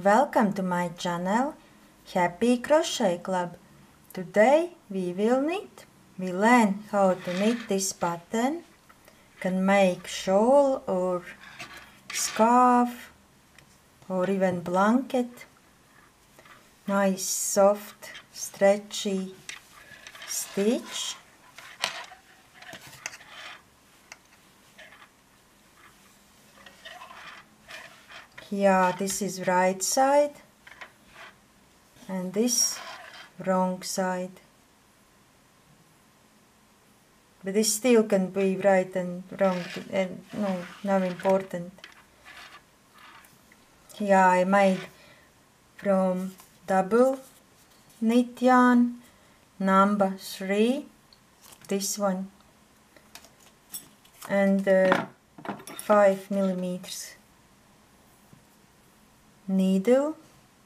Welcome to my channel Happy Crochet Club. Today we will knit. We learn how to knit this pattern. Can make shawl or scarf or even blanket. Nice soft stretchy stitch. Yeah, this is right side and this wrong side. But this still can be right and wrong, and no, not important. Yeah, I made from double knit yarn number 3, this one, and 5 millimeters needle,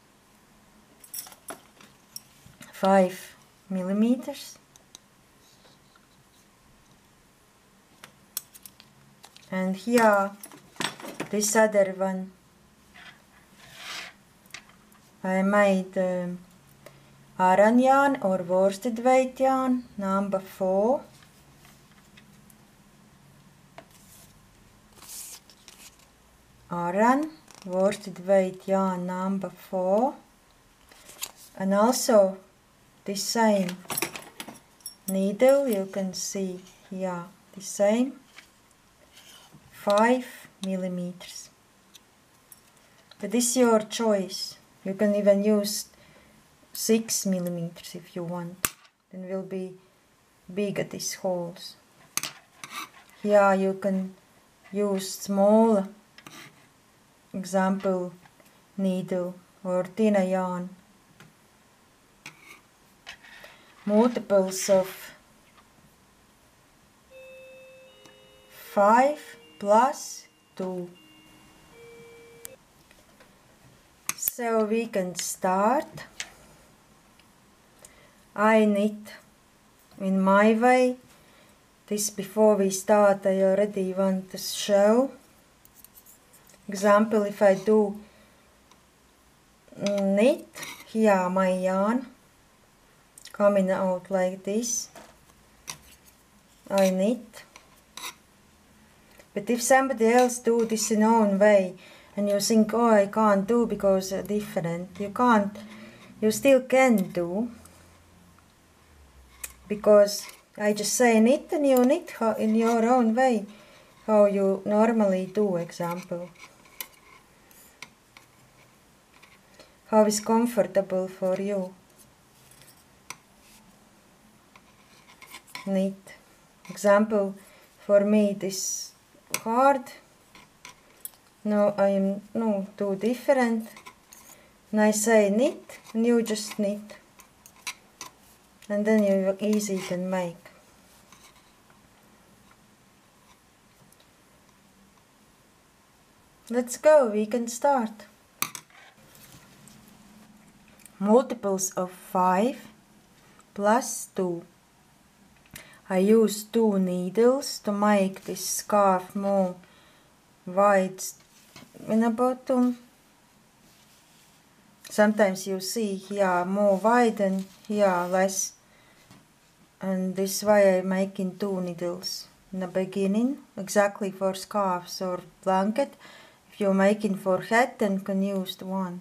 5 millimeters, and here this other one I made Aran yarn or worsted weight yarn number 4, Aran worsted weight yarn number 4, and also the same needle, you can see here the same 5 millimeters. But this is your choice. You can even use 6 millimeters if you want. Then will be bigger these holes. Here you can use smaller example needle or thinner yarn. Multiples of 5 plus 2. So we can start. I knit in my way. This before we start I already want to show. Example, if I do knit, here my yarn coming out like this, I knit. But if somebody else do this in own way and you think, oh, I can't do because different, you can't, you still can do, because I just say knit and you knit in your own way how you normally do. Example, how is comfortable for you. Knit. Example, for me this hard. No, I am no too different. And I say knit and you just knit. And then you easy can make. Let's go, we can start. Multiples of 5 plus 2. I use 2 needles to make this scarf more wide in the bottom. Sometimes you see here more wide and here less. And this way I'm making 2 needles in the beginning, exactly for scarves or blanket. If you're making for hat, then can use the 1.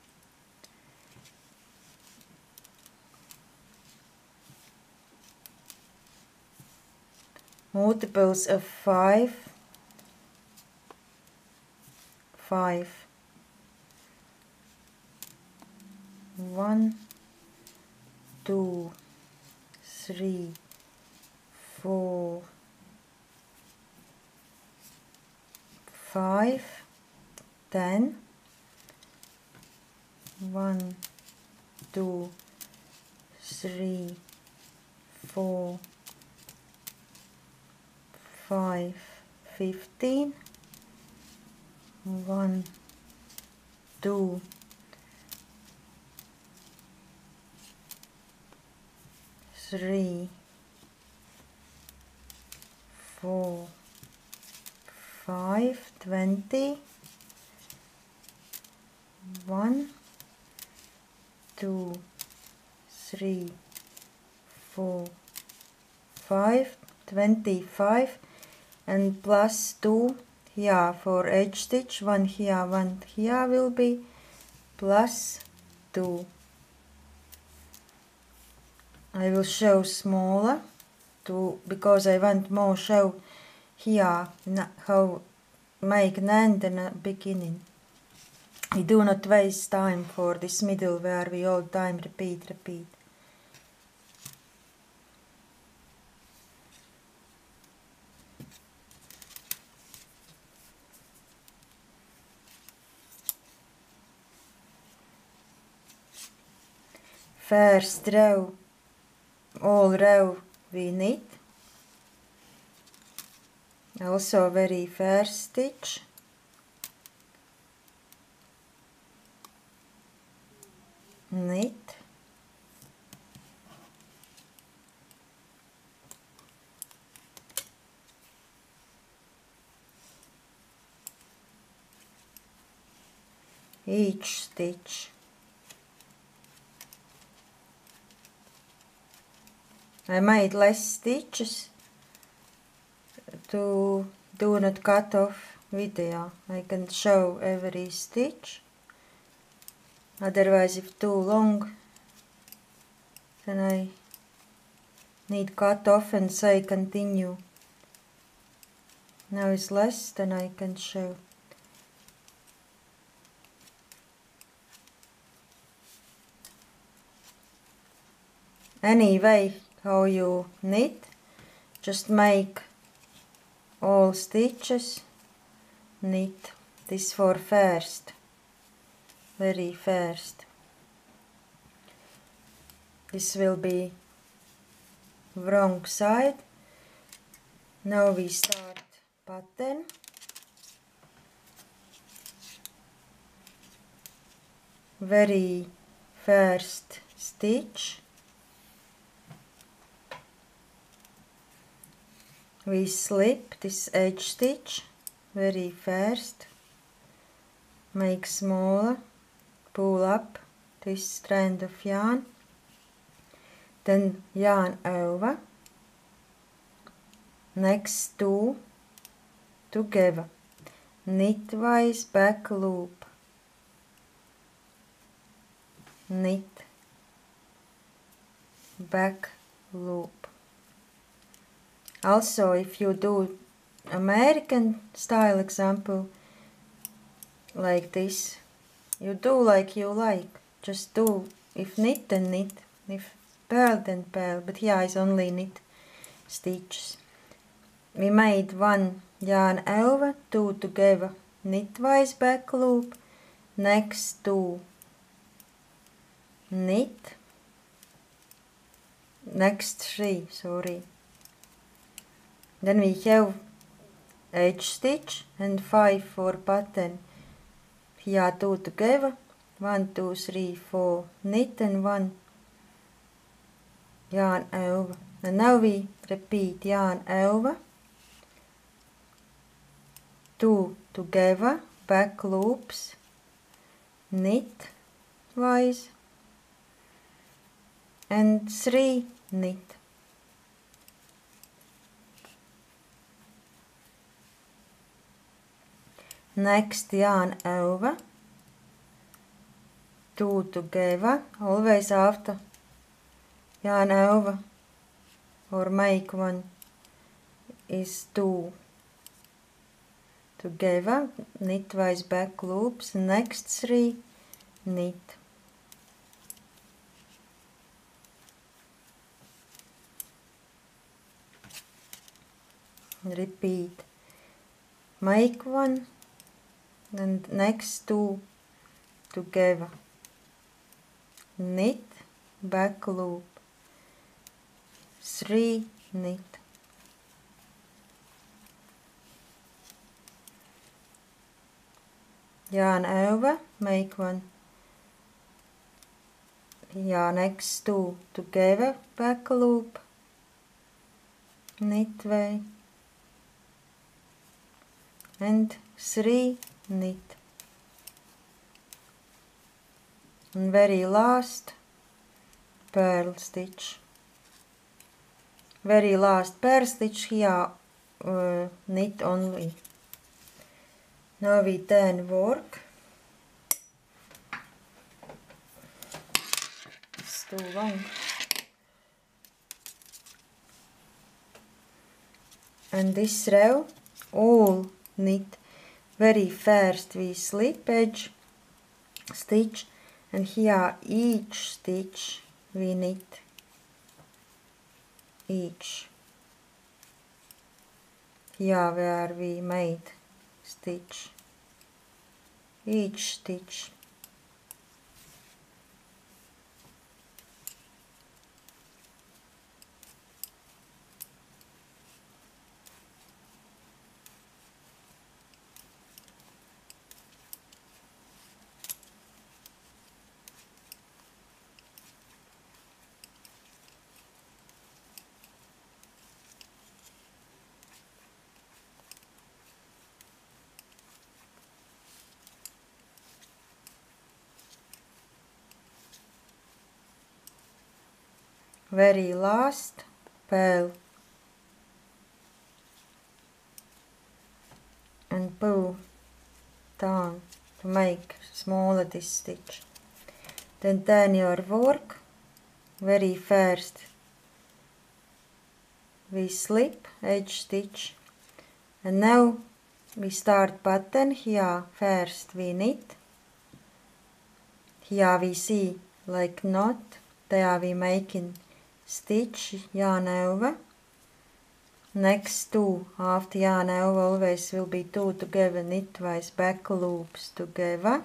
Multiples of 5, 5. 1, 2, 3, 4, 5, 10. 1, 2, 3, 4, 5, 15. 1, 2, 3, 4, 5, 20. 1 2 3 4 5 25 and plus 2 here for edge stitch, 1 here, 1 here will be plus 2. I will show smaller because I want more show here how make an end and a beginning. We do not waste time for this middle where we all time repeat. First row, all row we knit. Also very first stitch. Knit. Each stitch. I made less stitches to do not cut off video. I can show every stitch. Otherwise, if too long, then I need cut off and say continue. Now it's less than I can show. Anyway, how you knit, just make all stitches, knit. This for first, very first. This will be wrong side. Now we start pattern. Very first stitch. We slip this edge stitch very first, make smaller, pull up this strand of yarn, then yarn over, next two together, knitwise back loop, knit, back loop. Also, if you do American style example like this, you do like you like. Just do, if knit then knit, if purl then purl, but here is only knit stitches. We made one yarn over, two together, knitwise back loop, next two knit, next three, sorry. Then we have edge stitch and 5 for pattern. Here 2 together, 1, 2, 3, 4 knit and 1 yarn over. And now we repeat yarn over, 2 together, back loops, knit twice and 3 knit. Next yarn over, 2 together, always after yarn over or make one is 2 together, knitwise back loops, next 3 knit. Repeat, make one and next 2 together, knit, back loop, 3 knit. Yarn over, make one. Here next 2 together, back loop, knit way and 3 knit. and very last purl stitch. Very last purl stitch here, knit only. Now we turn work. It's too long. And this row, all knit. Very first we slip edge stitch, and here each stitch we knit. Each. Here where we made stitch. Each stitch. Very last purl and pull down to make smaller this stitch. Then turn your work. Very first we slip edge stitch, and now we start pattern. Here first we knit. Here we see like knot. There we making stitch, yarn over. Next two after yarn over always will be two together, knit twice, back loops together.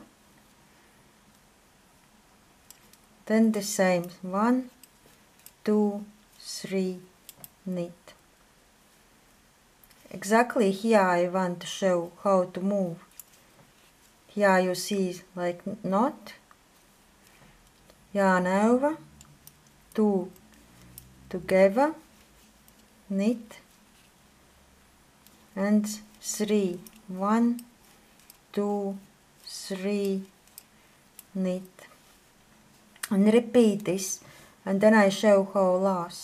Then the same, 1, 2, 3, knit. Exactly here I want to show how to move. Here you see like knot, yarn over, 2 together, knit, and 3, 1, 2, 3, knit, and repeat this, and then I show how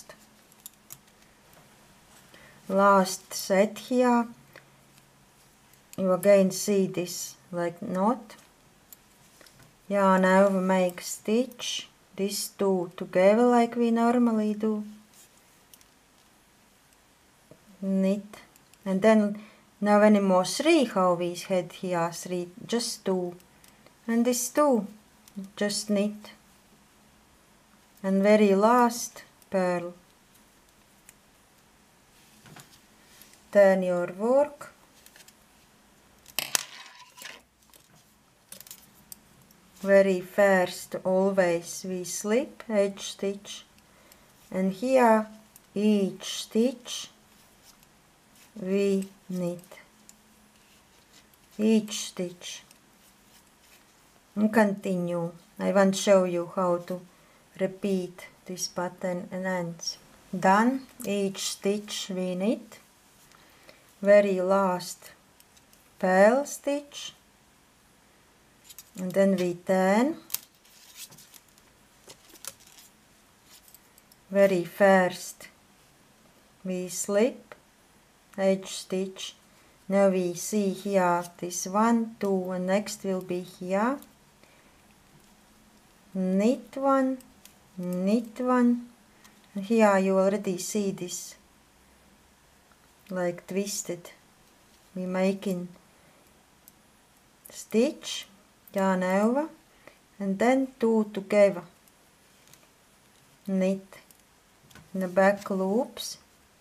last set here. You again see this like knot, yarn over, make stitch, these two together like we normally do, knit, and then now anymore 3, how we had here 3, just 2, and this 2 just knit, and very last purl. Turn your work. Very first always we slip edge stitch, and here each stitch we knit, each stitch, and continue. I want to show you how to repeat this pattern and ends. Done, each stitch we knit, very last purl stitch, and then we turn, very first we slip edge stitch. Now we see here this 1, 2, and next will be here, knit 1, knit 1, and here you already see this like twisted. We making stitch, yarn over, and then 2 together, knit in the back loops,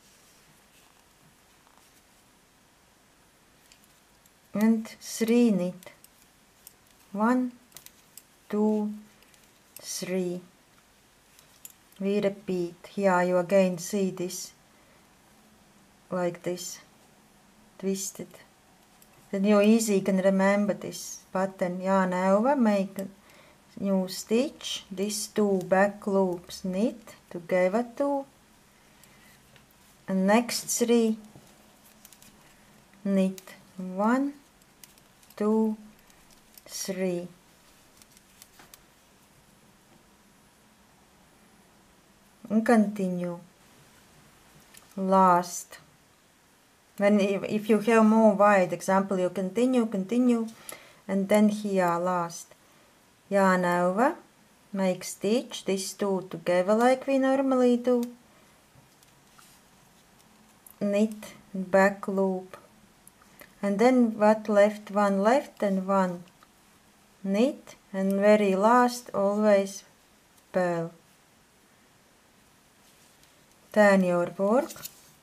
and 3 knit, 1, 2, 3. We repeat. Here you again see this like this, twisted. Then you easy can remember this pattern. Yarn over, make a new stitch, these 2 back loops, knit together 2, and next 3 knit, 1, 2, 3, and continue. Last. If you have more wide example, you continue, and then here last. Yarn over, make stitch, these two together like we normally do. Knit, back loop. And then what left? One left and one knit, and very last always purl. Turn your work.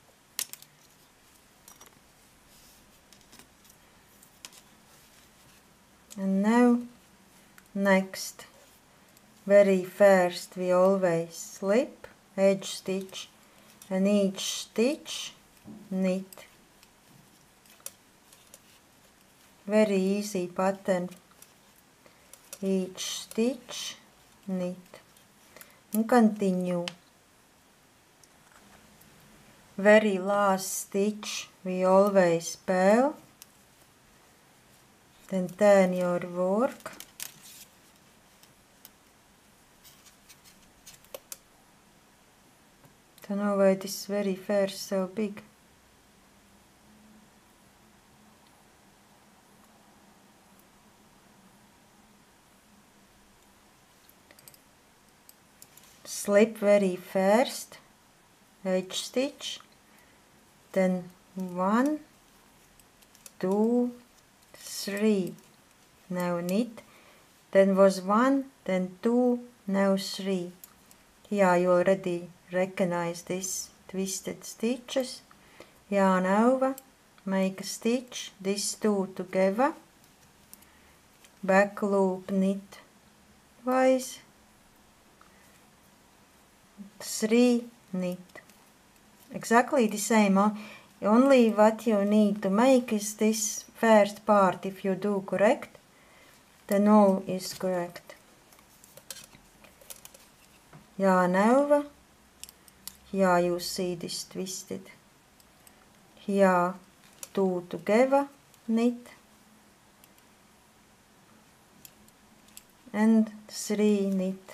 And now next, very first we always slip, edge stitch, and each stitch knit. Very easy pattern. Each stitch knit and continue. Very last stitch we always purl. Then turn your work. Don't know why this very first so big. Slip very first, edge stitch, then 1, 2, 3, now knit, then was 1, then 2, now 3. Here you already recognize this twisted stitches. Yarn over, make a stitch, these two together, back loop, knit twice, 3, knit. Exactly the same, only what you need to make is this first part. If you do correct, then all is correct. Yarn over, here you see this twisted, here 2 together, knit, and 3 knit.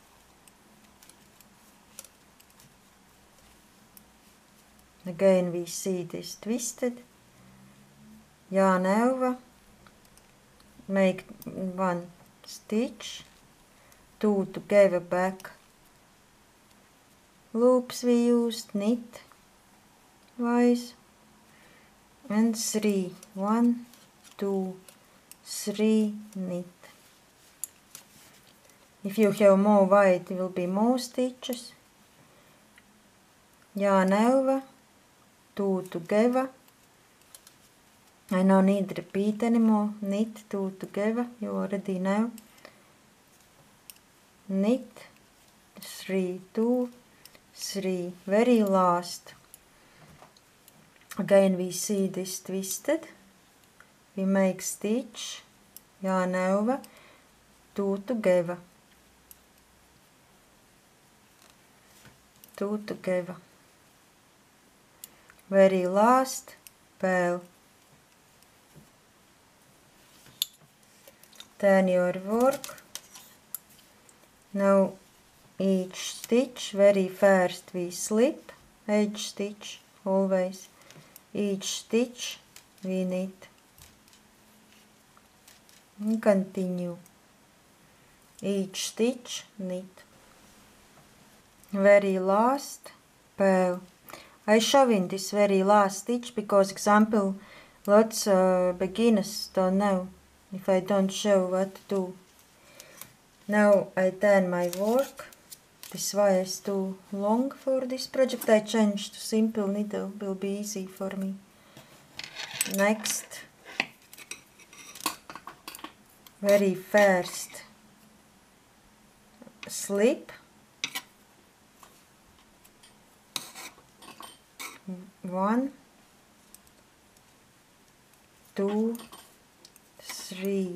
Again we see this twisted, yarn over, make 1 stitch, 2 together back loops we used, knit twice, and 3, 1, 2, 3, knit. If you have more wide, it will be more stitches. Yarn over, 2 together. I don't need to repeat anymore. Knit 2 together, you already know. Knit 3, 2, 3, very last. Again we see this twisted. We make stitch, yarn over, 2 together. 2 together. Very last, purl. Turn your work. Now each stitch, very first we slip, edge stitch, always. Each stitch we knit. And continue. Each stitch knit. Very last, purl. I show in this very last stitch because example lots of beginners don't know if I don't show what to do. Now I turn my work. This wire is too long for this project. I changed to simple needle, will be easy for me. Next, very first slip, 1, 2, 3,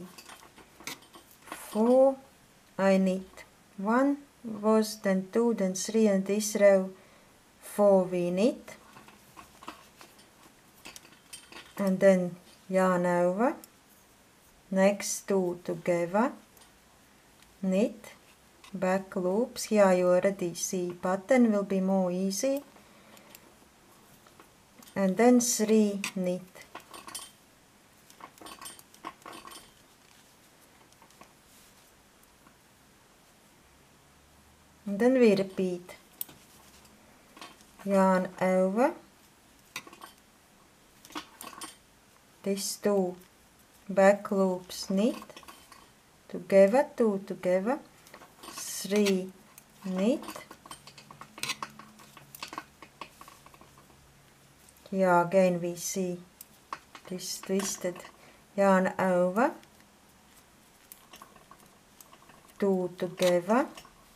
4, I knit 1 was, then 2, then 3, and this row 4 we knit, and then yarn over, next 2 together, knit, back loops. Here you already see pattern will be more easy. And then 3 knit. And then we repeat. Yarn over. These 2 back loops knit. Together, 2 together. 3 knit. Here again we see this twisted yarn over, 2 together,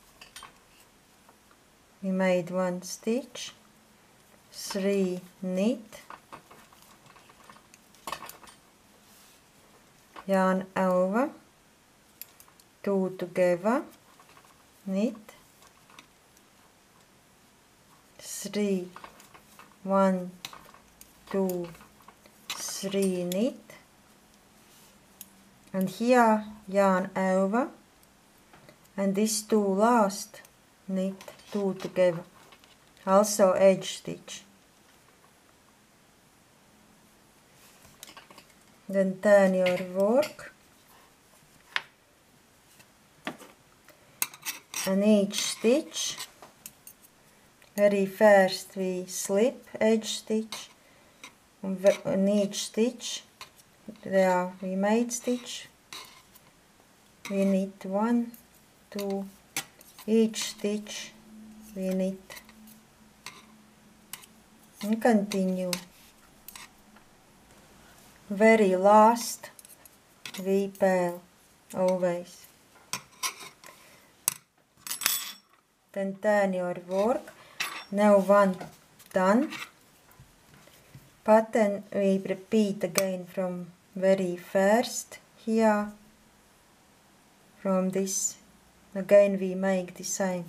we made 1 stitch, 3 knit, yarn over, 2 together, knit, 3, 1, 2, 3 knit, and here yarn over, and these 2 last knit 2 together, also edge stitch. Then turn your work, and each stitch, very first we slip edge stitch, on each stitch there we made stitch, we knit 1, 2, each stitch we knit, and continue. Very last we purl always. Then turn your work. Now 1 done. Pattern we repeat again from very first here. From this again we make the same.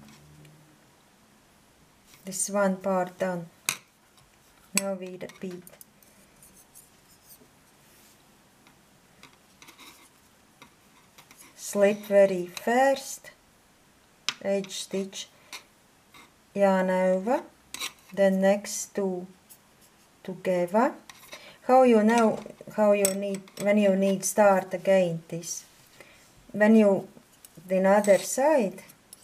This 1 part done. Now we repeat. Slip very first, edge stitch, yarn over, then next 2 together. How you know how you need, when you need start again this, when you the other side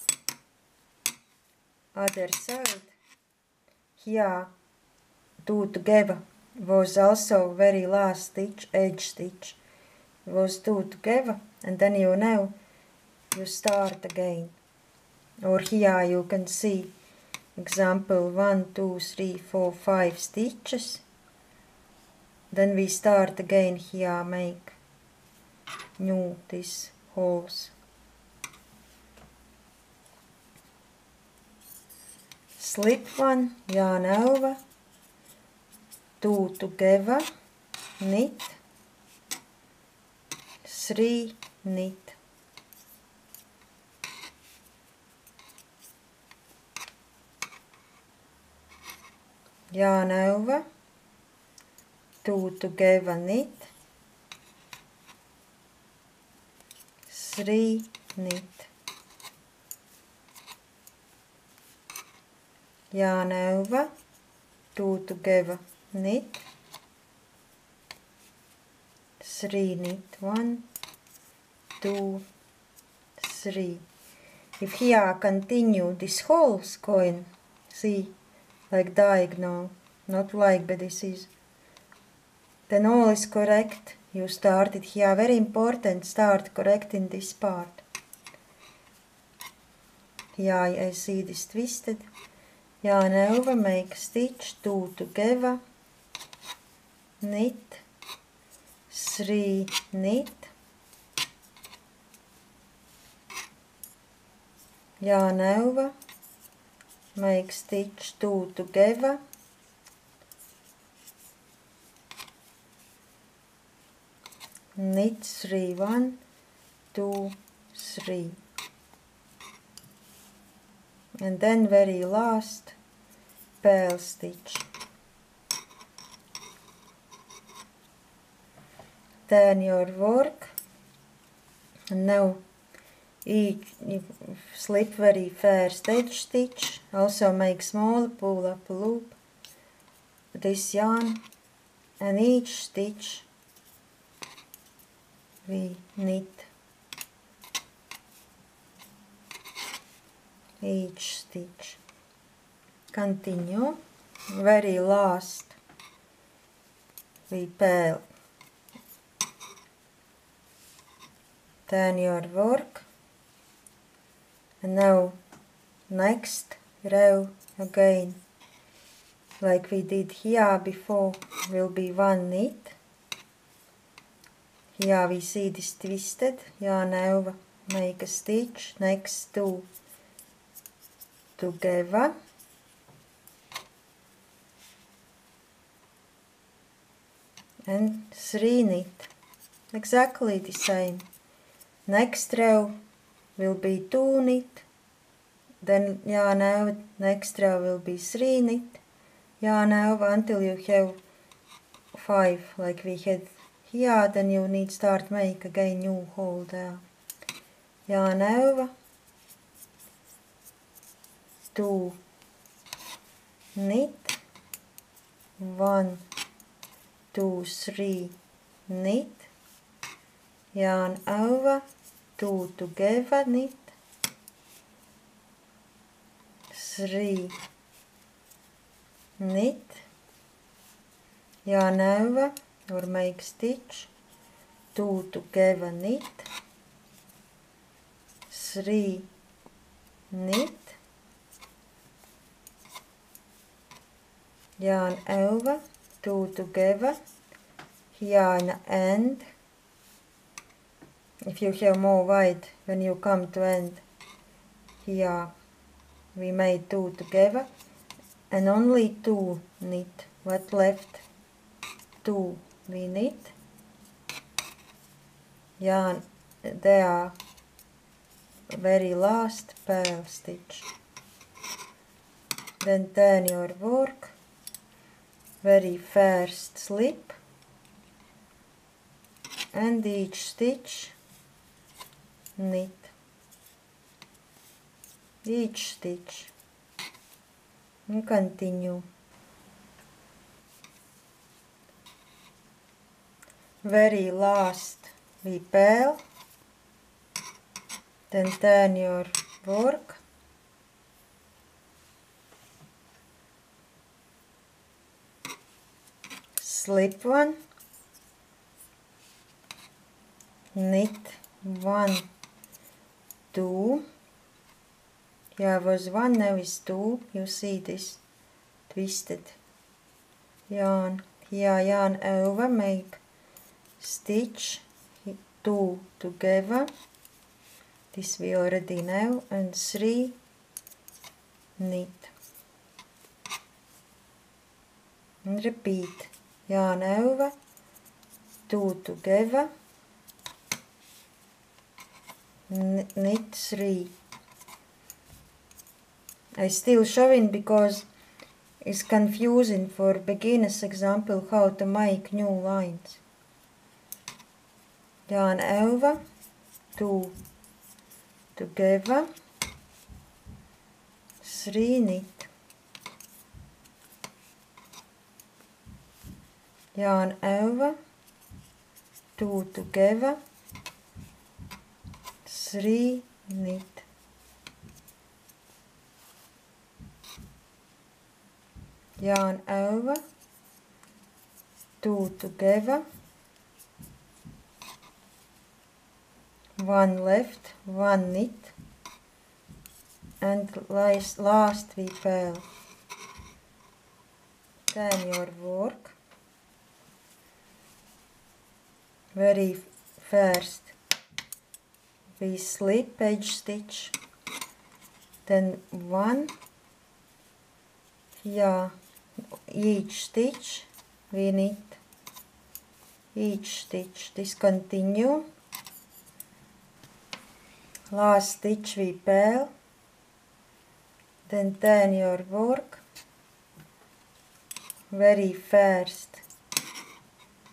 here 2 together was also very last stitch, edge stitch, was 2 together, and then you know you start again. Or here you can see example 1, 2, 3, 4, 5 stitches. Then we start again here, make new these holes. Slip 1, yarn over, 2 together, knit, 3 knit. Yarn over, 2 together, knit, 3 knit. Yarn over, 2 together, knit, 3 knit, 1, 2, 3. If here continue this holes going, see, like diagonal, not like, but this is, then all is correct. You started here, very important, start correcting this part. Here I see this twisted, yarn over, make stitch, 2 together, knit, 3 knit, yarn over, make stitch, 2 together, knit, 3, 1, 2, 3, and then very last purl stitch. Turn your work, and now each you slip very first edge stitch, also make small, pull up a loop, this yarn, and each stitch we knit, each stitch. Continue, very last we purl. Turn your work, and now next row again, like we did here before, will be one knit. Here we see this twisted, yarn over, make a stitch, next two together, and 3 knit, exactly the same. Next row will be 2 knit, then yarn over, next row will be 3 knit, yarn over until you have 5 like we had here, then you need start make again new hole there. Yarn over, 2 knit, 1, 2, 3 knit, yarn over, 2 together knit, 3 knit, yarn over or make stitch, 2 together knit, 3 knit, yarn over, 2 together, here in the end. If you have more white, when you come to end, here we made 2 together, and only 2 knit. What left? 2 we knit, yarn there, very last purl stitch. Then turn your work, very first slip, and each stitch knit, each stitch, and continue. Very last we purl, then turn your work, slip 1, knit 1, 2, here was 1, now is 2, you see this twisted yarn, here yarn over, make stitch, 2 together, this we already know, and 3 knit, and repeat, yarn over, 2 together, knit 3. I still showing because it's confusing for beginners example how to make new lines. Yarn over, 2 together, 3 knit, yarn over, 2 together, 3 knit, yarn over, 2 together, 1 left, 1 knit, and last we purl. Turn your work, very first we slip edge stitch, then 1, here each stitch we knit, each stitch, discontinue, last stitch we purl, then turn your work, very first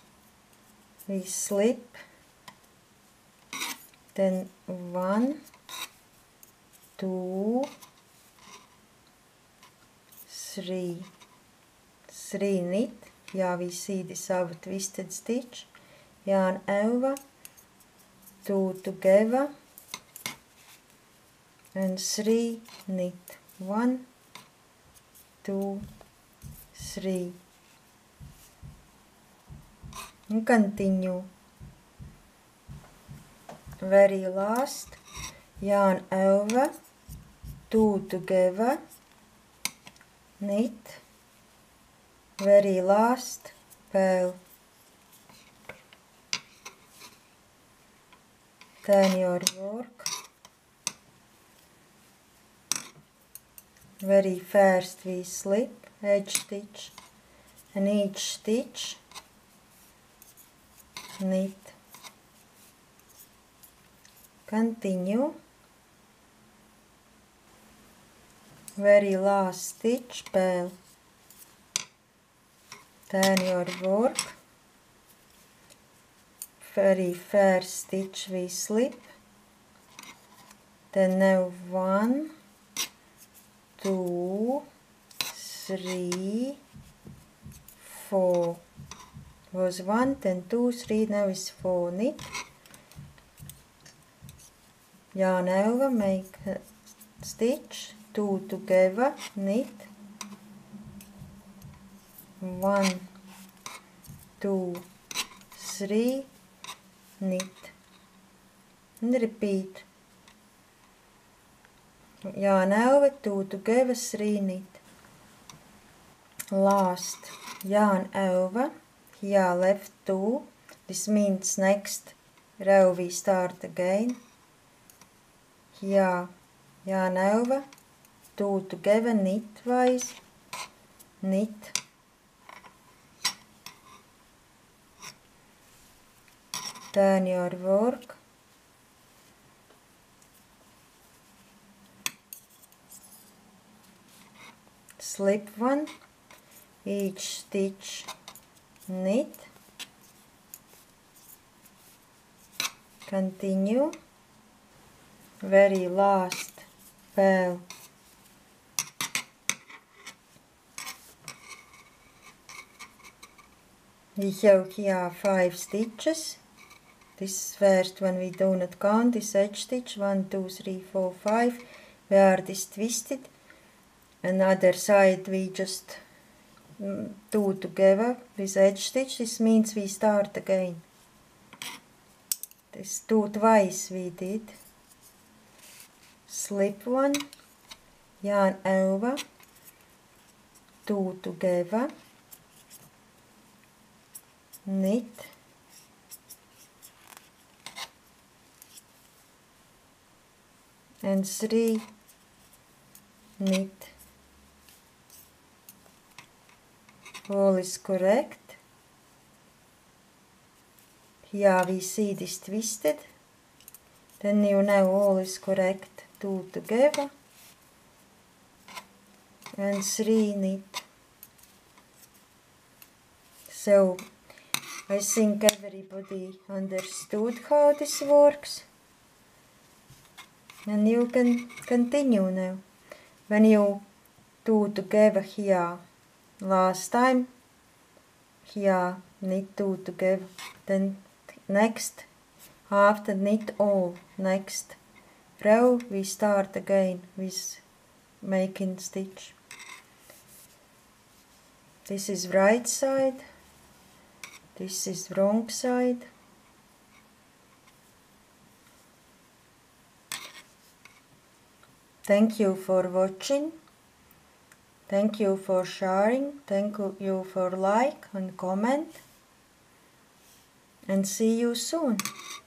we slip, then 1, 2, 3, 3 knit. Yeah, we see this our twisted stitch. Yarn over, 2 together, and 3 knit. 1, 2, 3. And continue. Very last, yarn over, 2 together, knit, very last, purl. Turn your work. Very first we slip, edge stitch, and each stitch knit. Continue. Very last stitch, purl. Turn your work. Very first stitch we slip. Then now 1, 2, 3, 4. Was 1, then 2, 3, now is 4 knit. Yarn over, make a stitch, 2 together, knit, 1, 2, 3, knit, and repeat. Yarn over, 2 together, 3 knit. Last, yarn over, here left 2, this means next row we start again. Here, yarn over, 2 together, knit twice, knit, turn your work, slip 1, each stitch knit, continue, very last purl. We have here 5 stitches. This first one we do not count, this edge stitch, 1, 2, 3, 4, 5, where this twisted. Another side we just do together with edge stitch, this means we start again. This 2 twice we did. Slip 1, yarn over, 2 together, knit, and 3 knit. All is correct. Here we see this twisted. Then you know all is correct. 2 together and 3 knit. So I think everybody understood how this works. And you can continue now. When you do together here last time, here knit 2 together, then next after knit all, next row we start again with making stitch. This is right side, this is wrong side. Thank you for watching. Thank you for sharing. Thank you for like and comment. And see you soon.